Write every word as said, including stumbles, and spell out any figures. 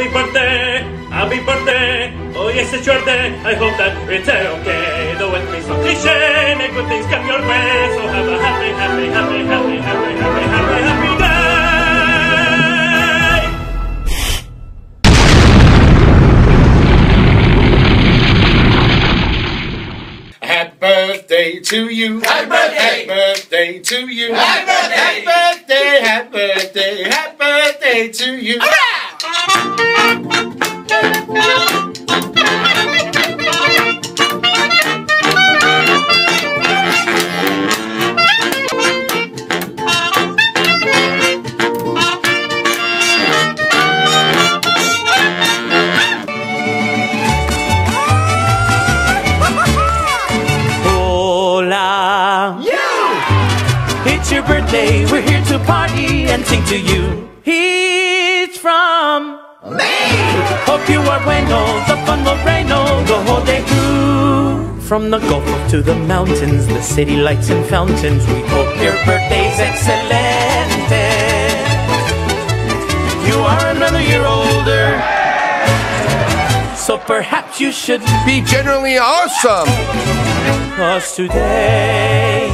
happy birthday, happy birthday. Oh yes, it's your day. I hope that it's okay. Though it may sound cliche, may good things come your way. So have a happy, happy, happy, happy, happy, happy, happy, happy day. Happy birthday to you. Happy birthday. Happy birthday to you. Happy birthday. Happy birthday. Happy birthday. Happy birthday to you. Hola. It's your birthday, we're here to party and sing to you. He's from me. Hope you are bueno, the fun will reign the whole day through. From the Gulf to the mountains, the city lights and fountains, we hope your birthday's excelente. You are another year older, so perhaps you should Be generally awesome. us today.